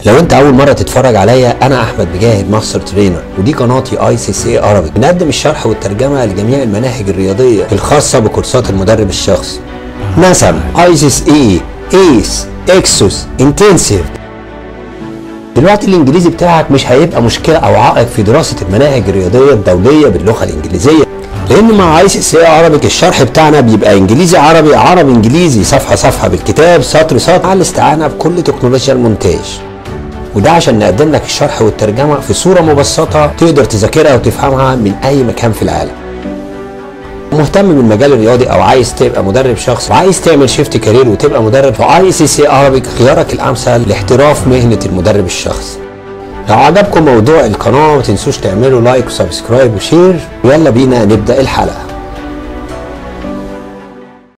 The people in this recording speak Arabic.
لو انت اول مره تتفرج عليا، انا احمد مجاهد ماستر ترينر، ودي قناتي ICC عربي. بنقدم الشرح والترجمه لجميع المناهج الرياضيه الخاصه بكورسات المدرب الشخصي، مثلا ICC، ايس، اكسوس، انتنسيف. دلوقتي الانجليزي بتاعك مش هيبقى مشكله او عائق في دراسه المناهج الرياضيه الدوليه باللغه الانجليزيه، لان مع ICC عربي الشرح بتاعنا بيبقى انجليزي عربي، عربي انجليزي، صفحه صفحه بالكتاب، سطر سطر، مع الاستعانه بكل تكنولوجيا المونتاج. وده عشان نقدم لك الشرح والترجمه في صوره مبسطه تقدر تذاكرها وتفهمها من اي مكان في العالم. مهتم بالمجال الرياضي او عايز تبقى مدرب شخصي وعايز تعمل شيفت كارير وتبقى مدرب، في ICC عربي خيارك الامثل لاحتراف مهنه المدرب الشخصي. لو عجبكم موضوع القناه ما تنسوش تعملوا لايك وسبسكرايب وشير، ويلا بينا نبدا الحلقه.